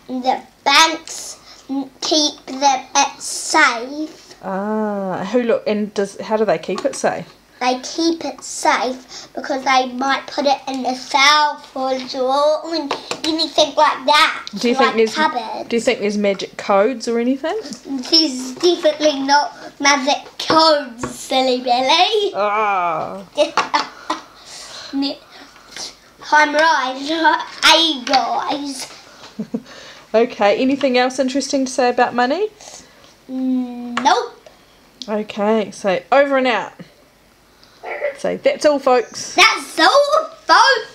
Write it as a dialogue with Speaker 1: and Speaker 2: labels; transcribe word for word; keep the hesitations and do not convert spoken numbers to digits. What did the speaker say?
Speaker 1: the banks keep them at safe.
Speaker 2: Ah, who look and does how do they keep it safe?
Speaker 1: They keep it safe because they might put it in the safe or anything like that.
Speaker 2: Do you
Speaker 1: like
Speaker 2: think there's
Speaker 1: cupboards.
Speaker 2: Do you think there's magic codes or anything?
Speaker 1: There's definitely not magic codes, silly Billy.
Speaker 2: Ah.
Speaker 1: I'm right. Hey guys.
Speaker 2: Okay. Anything else interesting to say about money?
Speaker 1: Mm, nope.
Speaker 2: Okay. So over and out. So that's all, folks.
Speaker 1: That's all, folks.